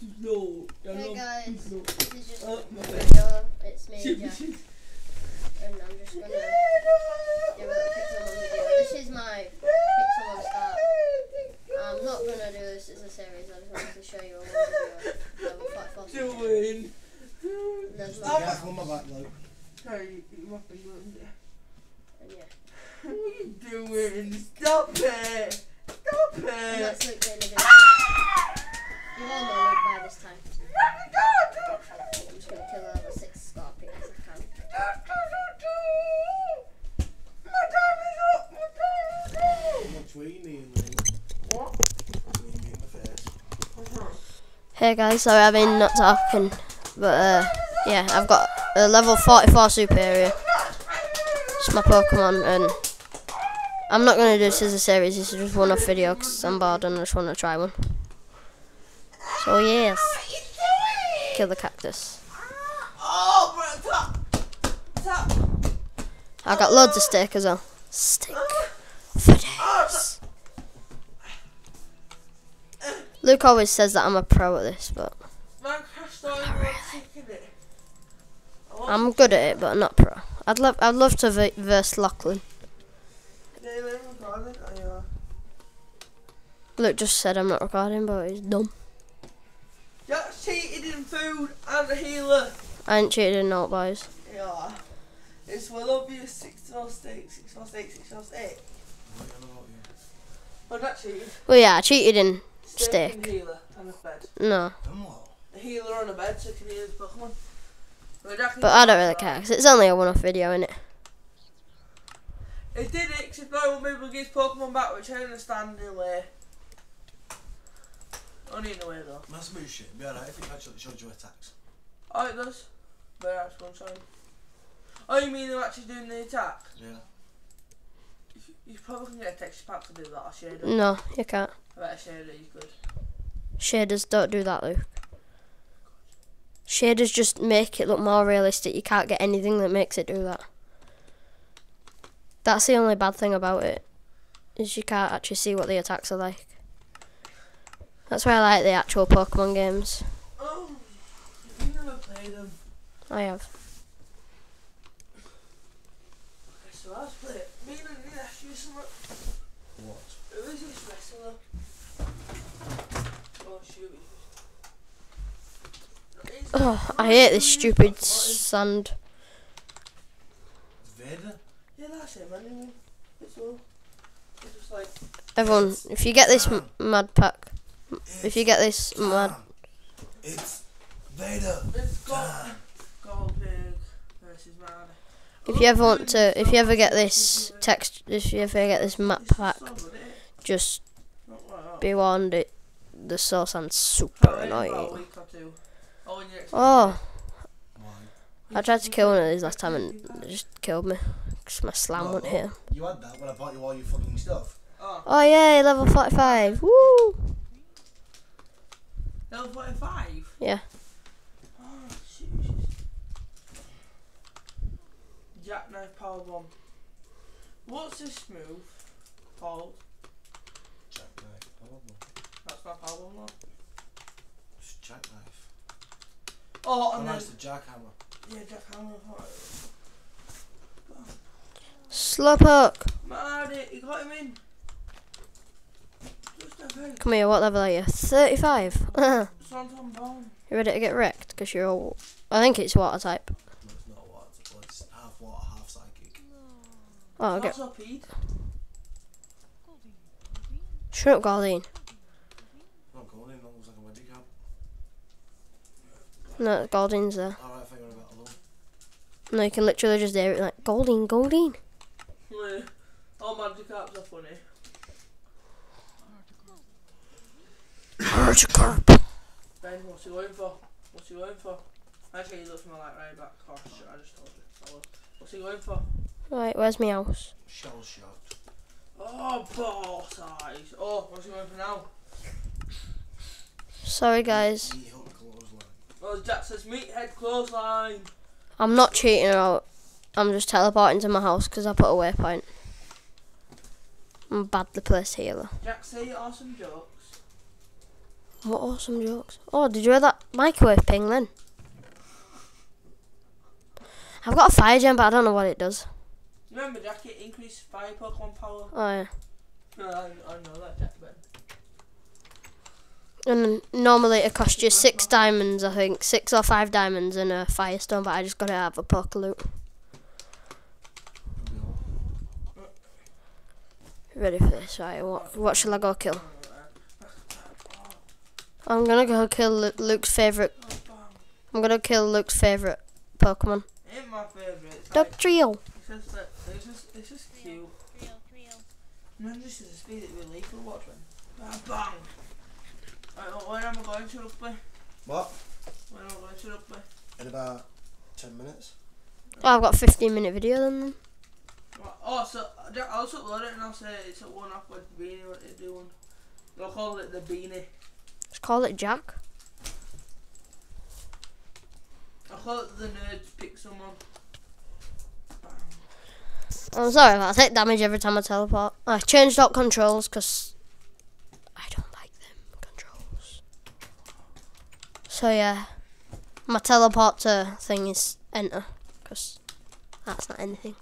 No. Hey guys, this is just Oh, a video. It's me and Jack. And I'm just gonna do a little Pixelmon video. This is my Pixelmon start. I'm not gonna do this as a series, I just wanted to show you a one video. Level 44. Doing. There's Yeah, my I'm on my back, Luke. Sorry, you up and and yeah. what are you doing? Stop it! Stop And it! that's Luke doing the video. You all know Luke by this time. I'm just gonna kill over 6 scorpions if I can. My time is up! My time is up! Much were you needing, Luke? What? You need me in the face. Hey guys, sorry I've been not talking, but yeah, I've got a level 44 superior. It's my Pokemon, and I'm not going to do this as a series, this is just one off video because I'm bored and I just want to try one. So yes, kill the cactus. Oh, bro, top! I got loads of steak as well. Steak for days. Luke always says that I'm a pro at this, but Man, crashed on it. I'm good at it, but not pro. I'd love to verse Lachlan. Luke just said I'm not recording, but he's dumb. Jack's cheated in food and a healer. I ain't cheated in no boys. Yeah. It's well obvious 6 steak, 6 steak, 6 steak. Well, that cheated. Well, yeah, I cheated in steak. And healer and a bed. No, And what? A healer on a bed so you can heal his Pokemon. but I don't really care, 'cause it's only a one-off video, innit? It did it because if no one able to get his Pokemon back, which I understand in a way. Only in a way though. That's smooth shit. It'd be alright if it actually showed you attacks. Oh, it does. But that's one sign. Oh, you mean they're actually doing the attack? Yeah. You probably can get a texture pack to do that, or shader. No, you can't. I bet a shader you could. Shaders don't do that, Luke. Shaders just make it look more realistic. You can't get anything that makes it do that. That's the only bad thing about it, is you can't actually see what the attacks are like. That's why I like the actual Pokemon games. Oh, you never played them. I have. Okay, so let's play it. Me and I need to ask you something. What? Who is this wrestler? Oh, shoot. Oh, I hate this stupid sand. Vader? Yeah, that's him anyway. It's all. It's just like. Everyone, if you get this mad pack, if you get this mad, It's Vader. It's Goldberg versus Mad. if you ever want to, if you ever get this text, if you ever get this map pack, just be warned, the source sounds super annoying. Oh, I tried to kill one of these last time and it just killed me because my slam went here. You had that when I bought you all your fucking stuff. Oh yeah, level 45. Woo! Level 45? Yeah. Oh, Jesus. Jackknife Power Bomb. What's this move called? Jackknife. That's not Power Bomb though. It's jackknife. Oh, Oh, and then. that's the jackhammer. Yeah, Jackhammer. Slowpoke. Mad, you got him in. Just a bit. Come here, what level are you? 35. You Swanton Bone. ready to get wrecked? Because you're all... I think it's water type. No, it's not water. It's half water, half psychic. Oh, okay. What's up, Pete? Shut up, Gardine. Not going in, that looks like a wedding cap. No, Gardine's there. Alright, I think I'm about alone. No, you can literally just hear it like, Goldine, Goldine. Yeah. All Magikarps are funny. Magikarp. Ben, what's he going for? What's he going for? Actually, he looks more like right back. Oh shit, I just told you. Oh, what's he going for? Right, where's my house? Shell shocked. Oh, ball size. Oh, what's he going for now? Sorry, guys. Meat hook clothesline. Oh, Jack says meathead clothesline. I'm not cheating out. I'm just teleporting to my house because I put a waypoint. I'm a badly placed healer. Jack, say awesome jokes. What awesome jokes. Oh, did you hear that microwave ping then? I've got a fire gem, but I don't know what it does. Remember, Jack, it increased fire Pokemon power. Oh, yeah. No, I know that, Jack, but... And normally it costs you 6 diamonds, I think. 6 or 5 diamonds and a firestone, but I just got it out of a poker loot. Ready for this, right? What shall I go kill? I'm gonna go kill Luke's favourite. I'm gonna kill Luke's favourite Pokemon. Ain't my favourite. It's like, Dugtrio. it's just cute. Remember, this is the speed that we leave for watching. Bang, bang. Right, when am I going to Rugby? What? When am I going to Rugby? In about 10 minutes. Oh, I've got a 15-minute video then. Oh, so I'll just upload it and I'll say it's at one up with the beanie, what they're doing. They'll call it the beanie. Let's call it Jack. I'll call it the nerds pick someone. Bang. I'm sorry if I take damage every time I teleport. I changed out controls because I don't like them controls. So yeah, my teleporter thing is enter because that's not anything.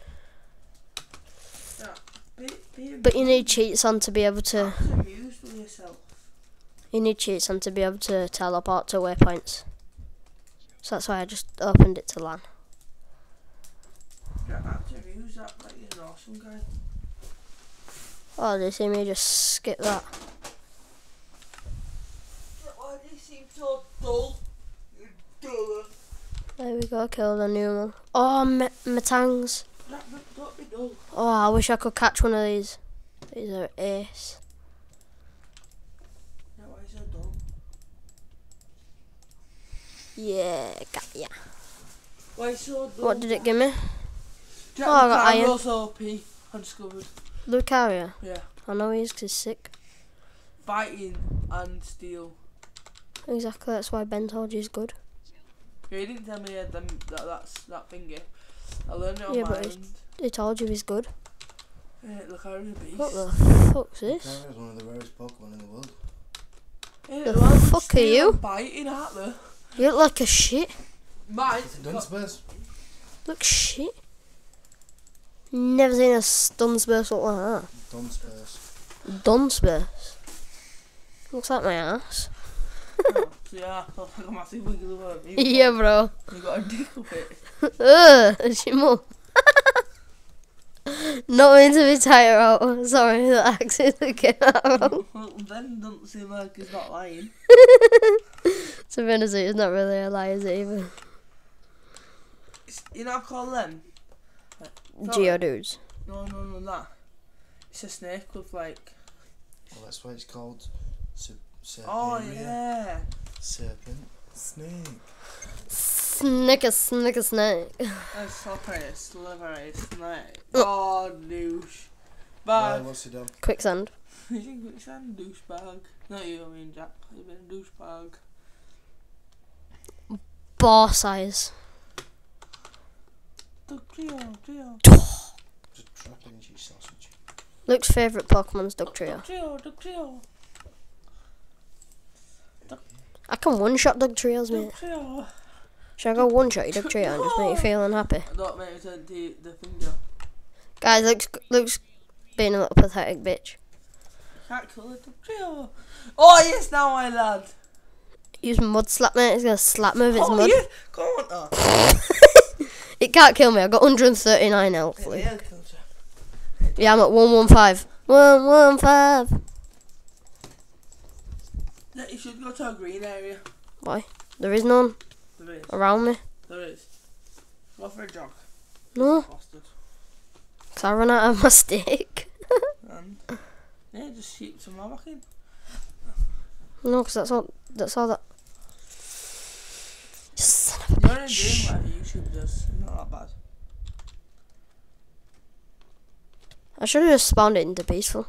Yeah, But you need cheats on to be able to. be amused with yourself. You need cheats on to be able to teleport to waypoints. So that's why I just opened it to LAN. Yeah, have to amuse that like you're an awesome guy. Oh, they see me just skip that. Why do you seem so dull? You dull. There we go, kill the new one. Oh, Metangs. Don't be dull. Oh, I wish I could catch one of these. These are ace. Yeah, why are you so dull? Yeah, got ya. Why are you so dull? What did it give me? Jack, Oh, I got Lucario iron. also OP. Undiscovered. Lucario. Yeah. I know he's 'cause he's sick. Fighting and steel. Exactly, that's why Ben told you he's good. Yeah, he didn't tell me that finger. I learned it on Yeah, my but own. He told you he's good. Lucario's a beast. What the fuck's this? Lucario is one of the rarest Pokemon in the world. Yeah, The well, fuck are steel you? and biting, aren't they? You look like a shit. Mine. Dunsparce. Look shit. Never seen a Dunsparce look like Dunsparce. that. Dunsparce. Looks like my ass. So yeah, I thought like a massive wiggle of worm. Yeah, bro. You got a dick up it. It's your mum. Not meant to be tired out. Sorry, that accidentally came out wrong. Well, Ben doesn't seem like he's not lying. To be honest, it's not really a lie, is it either? You know what I call them? Geodudes. No, that. It's a snake with like... Well, that's why it's called Serpent. Oh yeah. Serpent. Snake. Snicker snake. That's slippery, snake. Oh. Oh, douche. Why, Bag. what's he done? Quicksand. You think it's a douchebag? Not you, I mean Jack. You've been a douchebag. Ball size. Trio. Just drop it into your sausage. Luke's favourite Pokemon's Dugtrio. Trio. I can one-shot Dugtrios, mate. Trio. Should I go one-shot your Dugtrio and just make you feel unhappy? Don't make me turn to the finger. Guys, Luke's being a little pathetic bitch. Can't kill it. Trio. Oh yes, now my lad. Use mud slap, mate. It's gonna slap me with its Oh mud. yes, come on. Oh. It can't kill me. I've got 139 health. Luke. Yeah, kills you. Yeah, I'm at 115. 115. Yeah, you should go to a green area. Why? There is none There is. around me. There is. Go for a jog. No, Bastard. 'cause I run out of my stick. And yeah, just shoot some more back in. No, 'cause that's all that. Son of a You're only doing bitch. whatever YouTube does. Not that bad. I should have just spawned it into peaceful.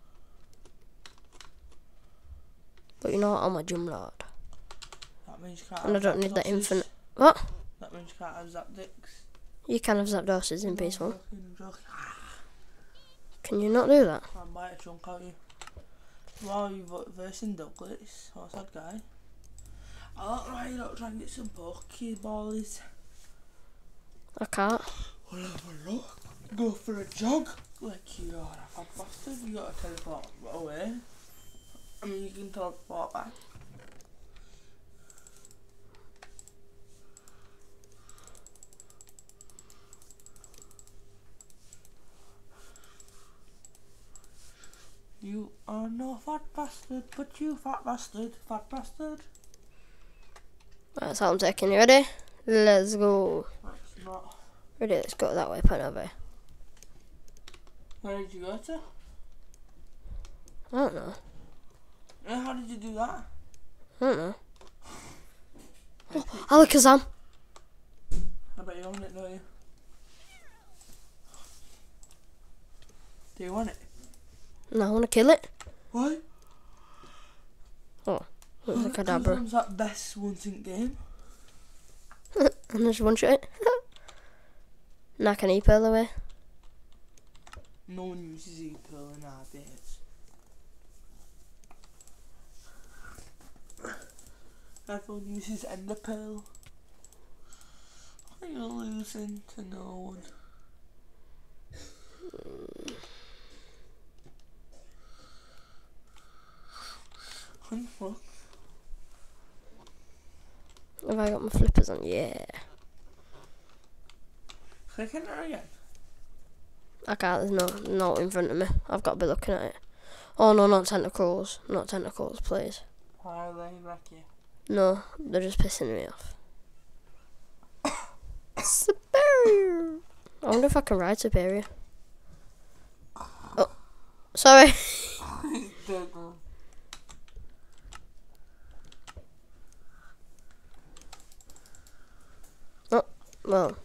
But you know what? I'm a Jumlord. That means you can't. And I have don't need that Zapdoses. infinite. What? That means you can't have Zapdicks. You can have Zapdoses in peaceful. Joking. Can you not do that? I'll bite a chunk out of you. Wow, you versing Douglas. What's that guy? I'll ride out try and get some Pokeballs. I can't. I'll have a look. Go for a jog. Like you are a fat bastard. You gotta teleport away. I mean, you can teleport back. You are no fat bastard, but you fat bastard, fat bastard. That's how I'm taking. You ready? Let's go. That's not. Ready? Let's go that way. Point over. Where did you go to? I don't know. Yeah, how did you do that? I don't know. Oh, Alakazam. I bet you own it, don't you? Do you want it? No, I want to kill it. Why? Oh, looks like a Kadabra. Because that best once in game. And there's one shot it. Now can he pearl away? No one uses E-Pearl in our days. Everyone uses Ender Pearl. You're losing to no one. Look. Have I got my flippers on? Yeah. Click in there again. I can't, there's no in front of me. I've got to be looking at it. Oh no, not tentacles. Not tentacles, please. Why are they like you? No, they're just pissing me off. Superior! I wonder if I can ride Superior. Oh, sorry. Oh, well.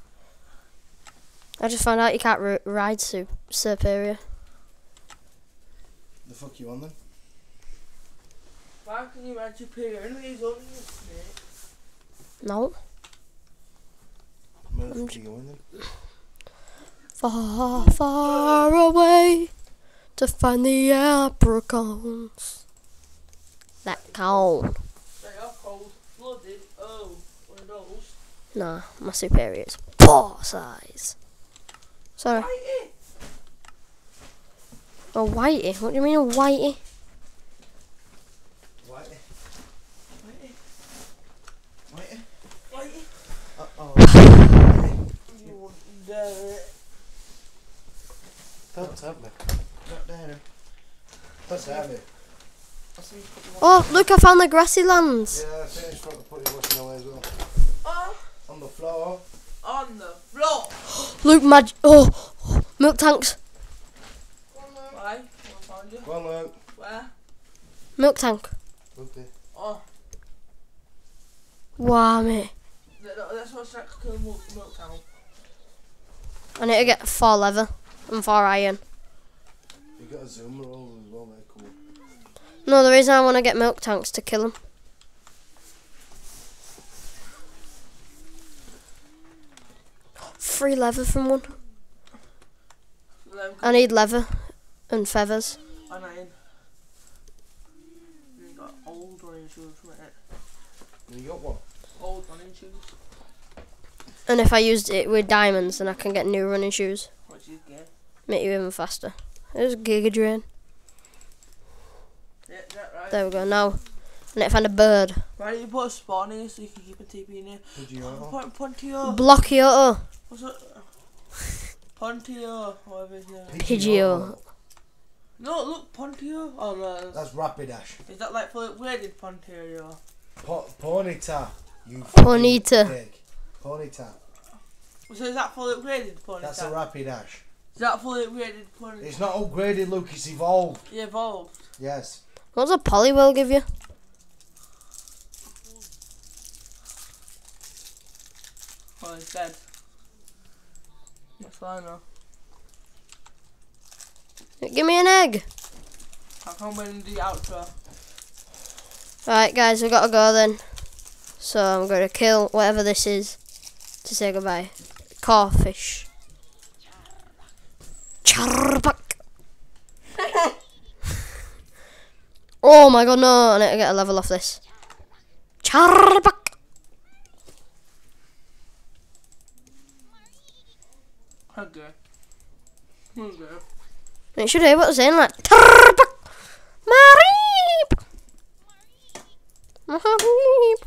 I just found out you can't ride Superior. The fuck you on then? Why can you ride Superior? Anyway, he's only a snake. No. Where the fuck are you going then? Far, far away to find the apricons that count. They are cold blooded. Oh, one of those. Nah, my Superior is paw size. Sorry. Whitey! A whitey? What do you mean a whitey? Whitey. Whitey! Whitey. Whitey! Uh-oh. You wouldn't dare it. Don't tell me. Not there. Don't tell me. Oh, look, I found the grassy lands. Yeah, I think it's got to put your washing away as well. Oh, On the floor. on the floor! Luke, milk tanks. Why? I found you. Go on, Luke. Where? Milk tank. Look there. Oh, Wow, mate. that's what's next to Milk Town. I need to get 4 leather and 4 iron. You got a zoom roll as well, mate. Cool. No, the reason I want to get milk tanks to kill them. Free leather from one. I need leather and feathers. And iron. You got old running shoes from it. You got one? Old running shoes. And if I used it with diamonds, then I can get new running shoes. Which is good. Make you even faster. There's Giga Drain. Yeah, is that right? There we go. Now, I need to find a bird. Why don't you put a spawn in so you can keep a TP in here? Did you know? Put Pontio. Blockio. What's it? Pontio. Whatever his name is. Pidgeot. No, look, Pontio. Oh no. That's Rapidash. Is that like fully upgraded Pontio? Ponyta. You Ponyta. fucking pig. Ponyta. So is that fully upgraded Ponyta? That's a Rapidash. Is that fully upgraded Ponyta? It's not upgraded, Luke. It's evolved. He evolved. Yes. What does a Poliwhirl give you? Oh, he's dead. That's fine now. Give me an egg. I can't wait and do the outro. Right, guys, we gotta go then. So I'm gonna kill whatever this is to say goodbye. Crawfish. Charpak. Oh my god, no! I need to get a level off this. Charbak. Okay. Okay. It should hear what I'm saying, like Charbak. Marip. Marip.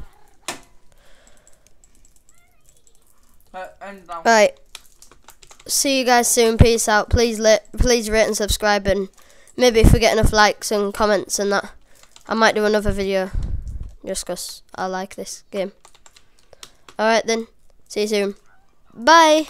I'm down. Right. See you guys soon. Peace out. Please rate and subscribe, and maybe if we get enough likes and comments and that, I might do another video just 'cause I like this game. Alright then. See you soon. Bye.